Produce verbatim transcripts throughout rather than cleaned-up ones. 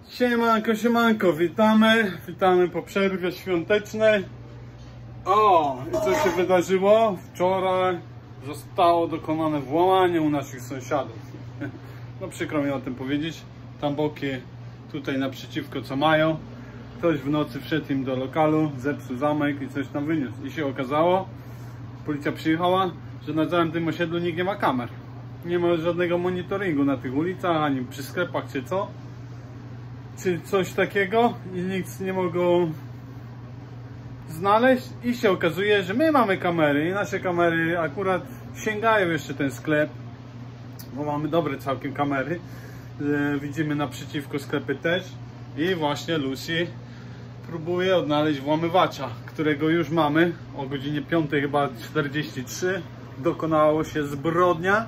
Siemanko, siemanko, witamy, witamy po przerwie świątecznej. O, i co się wydarzyło? Wczoraj zostało dokonane włamanie u naszych sąsiadów. No przykro mi o tym powiedzieć. Tam boki tutaj naprzeciwko co mają. Ktoś w nocy wszedł im do lokalu, zepsuł zamek i coś tam wyniósł. I się okazało, policja przyjechała, że na całym tym osiedlu nikt nie ma kamer. Nie ma żadnego monitoringu na tych ulicach, ani przy sklepach czy co. Czy coś takiego i nikt nie mogą znaleźć i się okazuje, że my mamy kamery i nasze kamery akurat sięgają jeszcze ten sklep, bo mamy dobre całkiem kamery. Widzimy naprzeciwko sklepy też i właśnie Lucy próbuje odnaleźć włamywacza, którego już mamy o godzinie piątej chyba czterdzieści trzy. Dokonało się zbrodnia.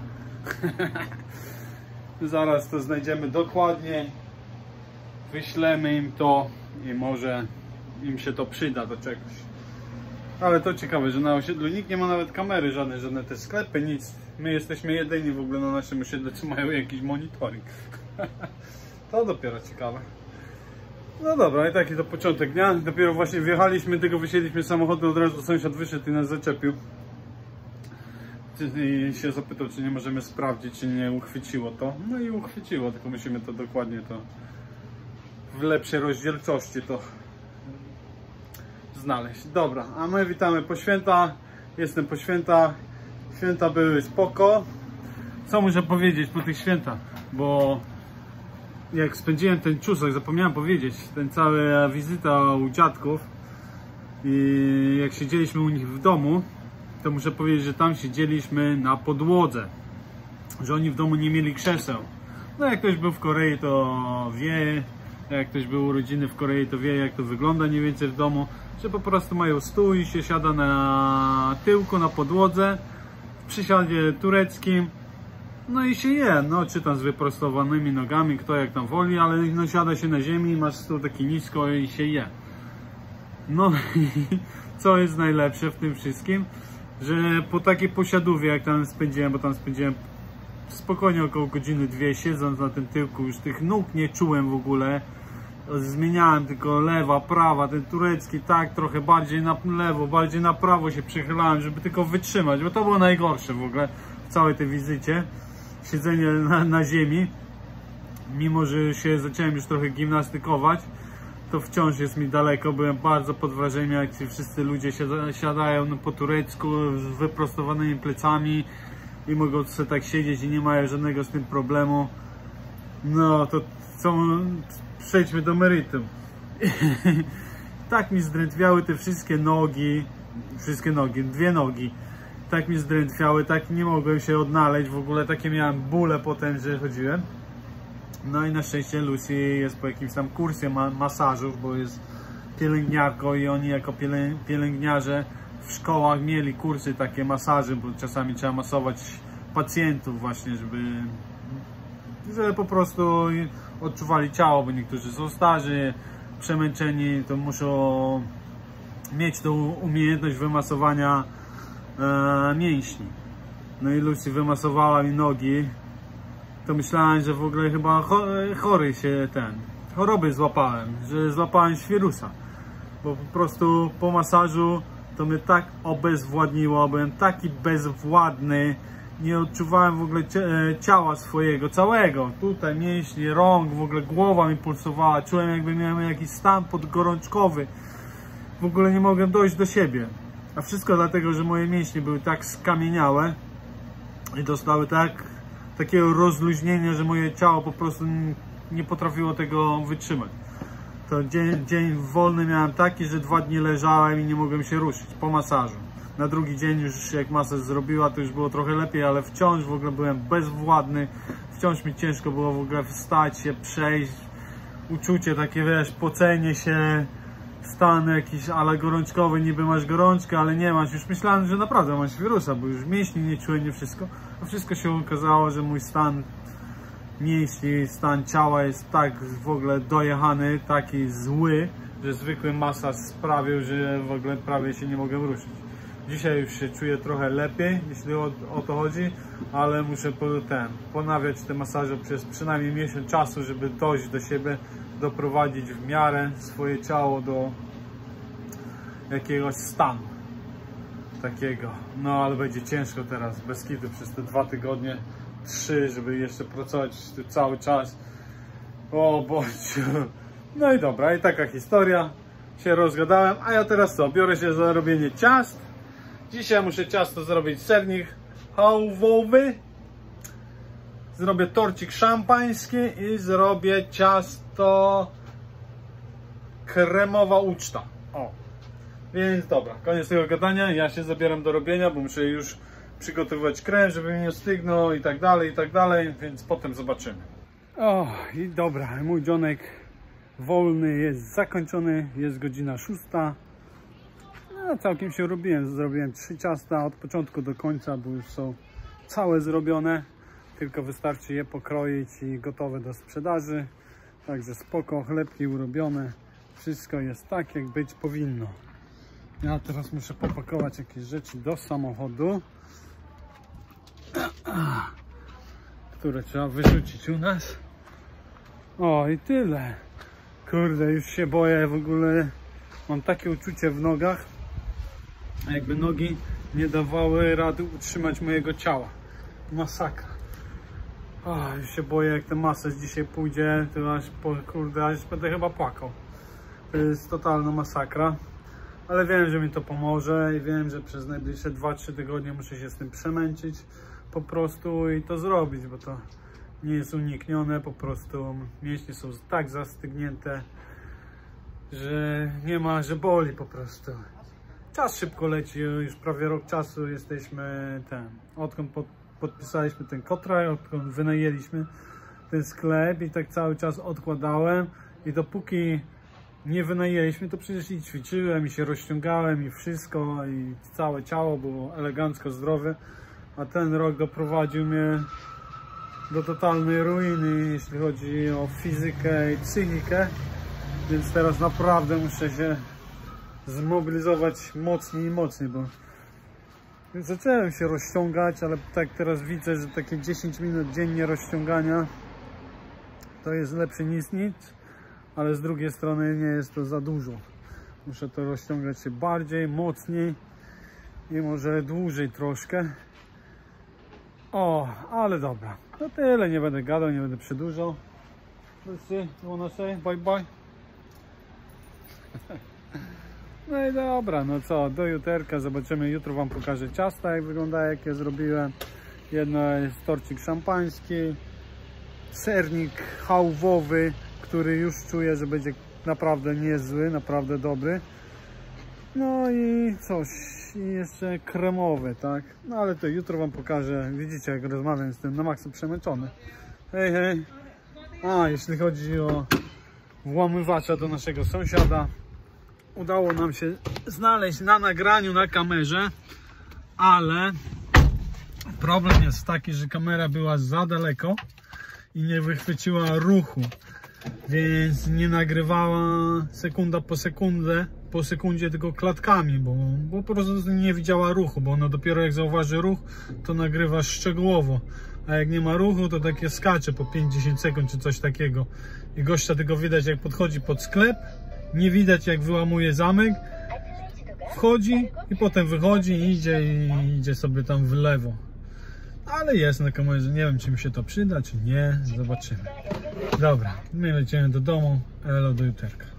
Zaraz to znajdziemy dokładnie, wyślemy im to i może im się to przyda do czegoś. Ale to ciekawe, że na osiedlu nikt nie ma nawet kamery, żadne, żadne te sklepy, nic. My jesteśmy jedyni w ogóle na naszym osiedlu, co mają jakiś monitoring. To dopiero ciekawe. No dobra, i taki to początek dnia. Dopiero właśnie wjechaliśmy, tylko wysiedliśmy z samochodu, od razu sąsiad wyszedł i nas zaczepił. I się zapytał, czy nie możemy sprawdzić, czy nie uchwyciło to. No i uchwyciło, tylko musimy to dokładnie to w lepszej rozdzielczości to znaleźć. Dobra, a my witamy po święta. Jestem po świętach. Święta były spoko. Co muszę powiedzieć po tych świętach? Bo jak spędziłem ten czusek, zapomniałem powiedzieć, ten cała wizyta u dziadków i jak siedzieliśmy u nich w domu, to muszę powiedzieć, że tam siedzieliśmy na podłodze, że oni w domu nie mieli krzeseł. No jak ktoś był w Korei, to wie, jak ktoś był urodziny w Korei, to wie, jak to wygląda mniej więcej w domu, że po prostu mają stół i się siada na tyłku, na podłodze, w przysiadzie tureckim, no i się je, no czy tam z wyprostowanymi nogami, kto jak tam woli, ale no siada się na ziemi, masz stół taki nisko i się je. No i co jest najlepsze w tym wszystkim, że po takiej posiadówie, jak tam spędziłem, bo tam spędziłem spokojnie około godziny dwie, siedząc na tym tyłku, już tych nóg nie czułem w ogóle. Zmieniałem tylko lewa, prawa, ten turecki tak trochę bardziej na lewo, bardziej na prawo się przychylałem, żeby tylko wytrzymać, bo to było najgorsze w ogóle w całej tej wizycie. Siedzenie na, na ziemi, mimo że się zacząłem już trochę gimnastykować, to wciąż jest mi daleko. Byłem bardzo pod wrażeniem, jak ci wszyscy ludzie siadają po turecku z wyprostowanymi plecami i mogą sobie tak siedzieć i nie mają żadnego z tym problemu. No to co, przejdźmy do meritum. Tak mi zdrętwiały te wszystkie nogi, wszystkie nogi, dwie nogi. Tak mi zdrętwiały, tak nie mogłem się odnaleźć, w ogóle takie miałem bóle potem, że chodziłem. No i na szczęście Lucy jest po jakimś tam kursie ma masażów, bo jest pielęgniarką i oni jako pielęgniarze w szkołach mieli kursy takie masaży, bo czasami trzeba masować pacjentów właśnie, żeby, żeby po prostu odczuwali ciało, bo niektórzy są starzy, przemęczeni, to muszą mieć tą umiejętność wymasowania e, mięśni. No i Lucy wymasowała mi nogi. To myślałem, że w ogóle chyba chory się ten, choroby złapałem, że złapałem świrusa, bo po prostu po masażu to mnie tak obezwładniło, byłem taki bezwładny, nie odczuwałem w ogóle ciała swojego całego, tutaj mięśnie, rąk, w ogóle głowa mi pulsowała, czułem jakby miałem jakiś stan podgorączkowy, w ogóle nie mogłem dojść do siebie, a wszystko dlatego, że moje mięśnie były tak skamieniałe i dostały tak takiego rozluźnienia, że moje ciało po prostu nie potrafiło tego wytrzymać. To dzień, dzień wolny miałem taki, że dwa dni leżałem i nie mogłem się ruszyć po masażu. Na drugi dzień już jak masaż zrobiła, to już było trochę lepiej, ale wciąż w ogóle byłem bezwładny, wciąż mi ciężko było w ogóle wstać się, przejść. Uczucie takie, wiesz, pocenie się, stan jakiś ale gorączkowy, niby masz gorączkę, ale nie masz. Już myślałem, że naprawdę masz wirusa, bo już mięśni nie czułem, nie wszystko. A wszystko się okazało, że mój stan mięśni, stan ciała jest tak w ogóle dojechany, taki zły, że zwykły masaż sprawił, że w ogóle prawie się nie mogę ruszyć. Dzisiaj już się czuję trochę lepiej, jeśli o, o to chodzi, ale muszę po, ten, ponawiać te masaże przez przynajmniej miesiąc czasu, żeby dojść do siebie, doprowadzić w miarę swoje ciało do jakiegoś stanu takiego. No ale będzie ciężko teraz, bez kitu, przez te dwa tygodnie, trzy, żeby jeszcze pracować tu cały czas. O bądź. No i dobra, i taka historia. Się rozgadałem, a ja teraz co? Biorę się za robienie ciast. Dzisiaj muszę ciasto zrobić, sernik chałwowy. Zrobię torcik szampański i zrobię ciasto kremowa uczta. O. Więc dobra, koniec tego gadania. Ja się zabieram do robienia, bo muszę już przygotowywać krem, żeby mi nie stygnął i tak dalej, i tak dalej. Więc potem zobaczymy. O, i dobra, mój dzionek wolny jest zakończony. Jest godzina szósta. No, całkiem się robiłem. Zrobiłem trzy ciasta od początku do końca, bo już są całe zrobione. Tylko wystarczy je pokroić i gotowe do sprzedaży. Także spoko, chlebki urobione. Wszystko jest tak, jak być powinno. Ja teraz muszę popakować jakieś rzeczy do samochodu, które trzeba wyrzucić u nas. O, i tyle. Kurde, już się boję w ogóle. Mam takie uczucie w nogach, jakby nogi nie dawały rady utrzymać mojego ciała. Masakra. O, już się boję, jak ten masaż dzisiaj pójdzie, to aż po, kurde, aż będę chyba płakał. To jest totalna masakra. Ale wiem, że mi to pomoże i wiem, że przez najbliższe dwa trzy tygodnie muszę się z tym przemęczyć po prostu i to zrobić, bo to nie jest uniknione, po prostu mięśnie są tak zastygnięte, że nie ma, że boli po prostu. Czas szybko leci, już prawie rok czasu jesteśmy ten, odkąd pod, podpisaliśmy ten kontrakt, odkąd wynajęliśmy ten sklep i tak cały czas odkładałem i dopóki nie wynajęliśmy, to przecież i ćwiczyłem, i się rozciągałem, i wszystko, i całe ciało było elegancko zdrowe, a ten rok doprowadził mnie do totalnej ruiny, jeśli chodzi o fizykę i psychikę, więc teraz naprawdę muszę się zmobilizować mocniej i mocniej, bo zacząłem się rozciągać, ale tak teraz widzę, że takie dziesięć minut dziennie rozciągania to jest lepsze niż nic. Ale z drugiej strony nie jest to za dużo. Muszę to rozciągać się bardziej, mocniej i może dłużej troszkę. O, ale dobra. No tyle, nie będę gadał, nie będę przedłużał. Lucy, you wanna say bye bye? No i dobra, no co, do juterka, zobaczymy. Jutro wam pokażę ciasta, jak wygląda, jak je zrobiłem. Jedno jest torcik szampański, sernik chałwowy, który już czuję, że będzie naprawdę niezły, naprawdę dobry. No i coś, i jeszcze kremowy, tak? No ale to jutro wam pokażę. Widzicie, jak rozmawiam, jestem na maksa przemęczony. Hej, hej. A, jeśli chodzi o włamywacza do naszego sąsiada, udało nam się znaleźć na nagraniu, na kamerze, ale problem jest taki, że kamera była za daleko i nie wychwyciła ruchu. Więc nie nagrywała sekunda po sekundę, po sekundzie tylko klatkami, bo, bo po prostu nie widziała ruchu, bo ona dopiero jak zauważy ruch, to nagrywa szczegółowo, a jak nie ma ruchu, to takie skacze po pięć dziesięć sekund czy coś takiego. I gościa tylko widać, jak podchodzi pod sklep, nie widać, jak wyłamuje zamek, wchodzi i potem wychodzi i idzie i idzie sobie tam w lewo. Ale jest na kamerze, nie wiem, czy mi się to przyda, czy nie, zobaczymy. Dobra, my lecimy do domu, elo, do juterka.